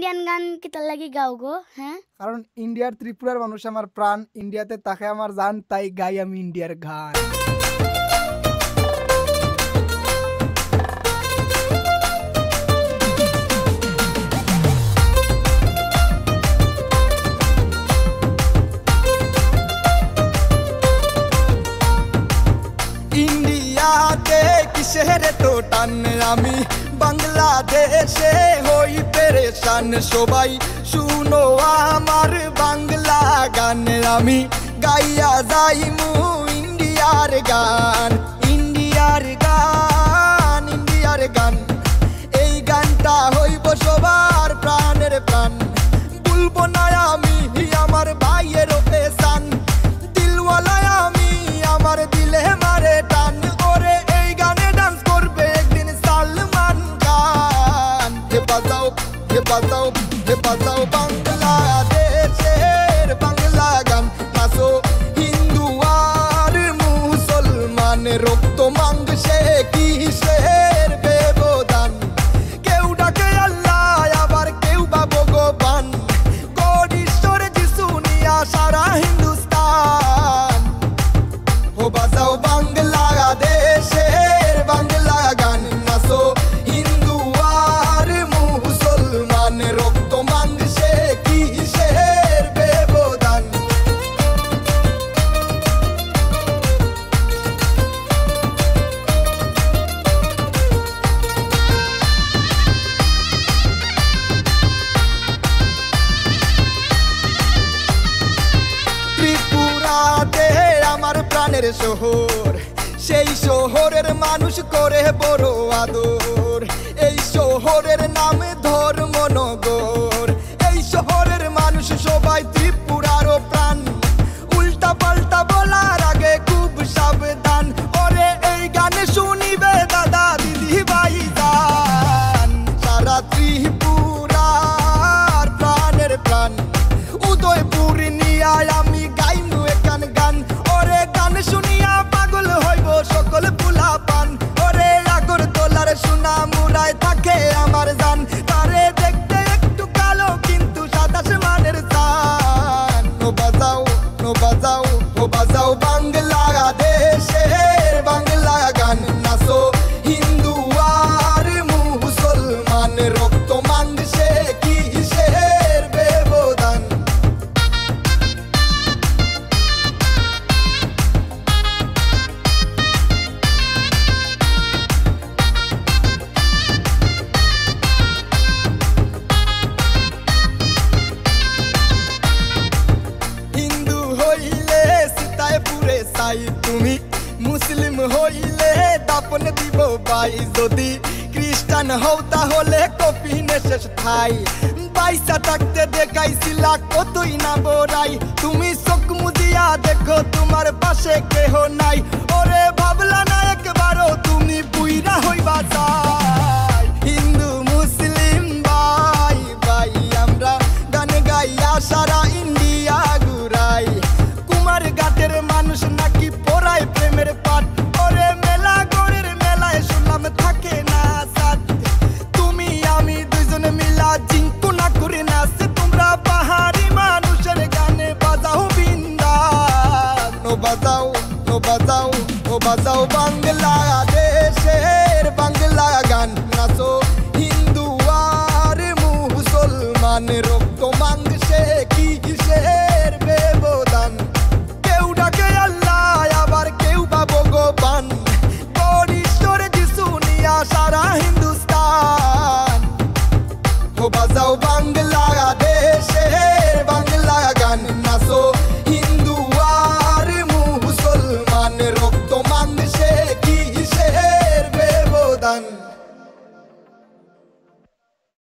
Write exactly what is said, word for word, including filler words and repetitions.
Indian গান কিতা লাগি গাও গো? হ্যাঁ, কারণ ইন্ডিয়ার ত্রিপুরার মানুষ আমার প্রাণ, ইন্ডিয়াতে তাকে আমার জান, তাই গাই আমি ইন্ডিয়ার গান। ইন্ডিয়াতে কিসের তো টান, আমি বাংলাদেশে হই পেরেশান। সবাই শুনো আমার বাংলা গান, আমি গাইয়া যাইমু ইন্ডিয়ার গান। ইন্ডিয়ার গান, ইন্ডিয়ার গান, এই গানটা হইব সবার প্রাণের প্রাণ। বলবো না আমি আমার ভাইয়ের পেশান, দিলওয়ালা আমি আমার দিলে মারে টান। ওরে এই গানে ডান্স করবে একদিন সালমান খান। হে বাজাও, হে বাজাও, হে বাজাও বাংলাদেশের বাংলা গান। নাচো হিন্দু আর মুসলমান, রক্ত মাংসে কিসের ব্যবধান। কেউ ডাকে আল্লাহ আবার কেউ বা ভগবান, গড ঈশ্বর যিশু নিয়া সারা হিন্দুস্তান। ও বাজাও বাংলাদেশের বাংলা গান, নাচো হিন্দু আর মুসলমান, রক্ত মাংসে কিসের ব্যবধান। ত্রিপুরাতে আমার প্রাণের শহর, সেই শহরের মানুষ করে বড় আদর। এই শহরের নাম ধর্মনগর, এই শহরের মানুষ সবাই ত্রিপুরারও প্রাণ। উল্টা পাল্টা বলার আগে খুব সাবধান। ওরে এই গানে শুনিবে দাদা দিদি ভাই যান, সারা ত্রিপুরার প্রাণের প্রাণ। উদয়পুর নিয়া আমি গাইমু একান গান, ওরে গান শুনিয়া পাগল হইব সকল পুলা পান। ওরে আগর তোলার সোনা মুরায় থাকে আমার জান, তারে দেখতে একটু কালো কিন্তু সাতাশ মানের চান। ও বাজাও, ও বাজাও, ও বাজাও বাংলাদেশের বাংলা গান, নাচো হিন্দু আর মুসলমান, রক্ত মাংসে কিসের ব্যবধান। হিন্দু হইলে সীতায় পুরে সাই, তুমি মুসলিম হইলে দাপন দিব ভাই। যদি খ্রিস্টান হও তাহলে কফিনে শেষ ঠাই। পয়সা থাকতে দেখাইছিলা কতই না বড়াই, তুমি চোখ মুদিয়া দেখো তোমার পাশে কেহ নাই। ওরে ভাবলা না একবারও তুমি বুইরা হইবা চাই। হিন্দু মুসলিম ভাই ভাই আমরা গান গাইয়া সারা ইন্ডিয়া ঘুরাই। কুমার ঘাটের মানুষ নাকি পড়ায় প্রেমের পাঠ, ওরে মেলা গড়ের মেলায় শুনলাম থাকে না সাথ। তুমি আমি দুইজনে মিলা জিঙ্কু না করে নাচে তোমরা পাহাড়ি মানুষের গানে বাজাও বিন্দাস। ও বাজাও, ও বাজাও, ও বাজাও বাংলাদেশের বাংলা গান, নাচো হিন্দু আর মুসলমান, রক্ত মাংসে কিসের ব্যবধান। কেউ ডাকে আল্লাহ আবার কেউ বা ভগবান, গড ঈশ্বর যিশু নিয়া সারা হিন্দুস্তান। ও বাজাও বাংলাদেশের বাংলা গান, নাচো